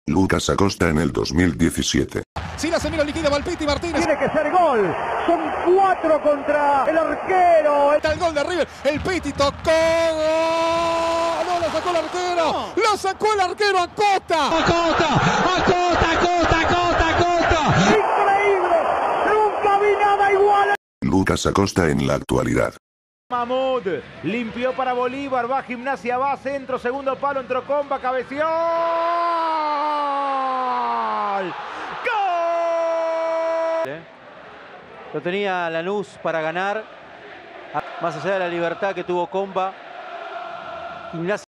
Lucas Acosta en el 2017. Si la Semiro liquida Valpiti Martínez. Tiene que ser gol. Son 4 contra el arquero. Está el gol de River. El Piti tocó. No, lo sacó el arquero. No. Lo sacó el arquero Acosta. Acosta. Increíble. Nunca vi nada igual. Lucas Acosta en la actualidad. Mahmoud limpió para Bolívar, va Gimnasia, va centro, segundo palo, entró Comba, cabeció. ¡Gol! Lo tenía Lanús para ganar, más allá de la libertad que tuvo Comba. Gimnasia